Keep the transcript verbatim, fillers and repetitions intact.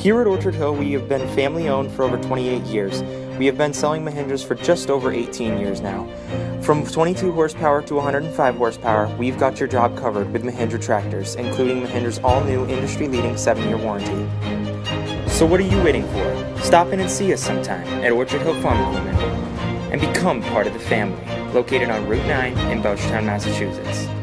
Here at Orchard Hill, we have been family owned for over twenty-eight years. We have been selling Mahindras for just over eighteen years now. From twenty-two horsepower to one hundred five horsepower, we've got your job covered with Mahindra tractors, including Mahindra's all-new industry-leading seven year warranty. So what are you waiting for? Stop in and see us sometime at Orchard Hill Farm Equipment and become part of the family, located on Route nine in Belchertown, Massachusetts.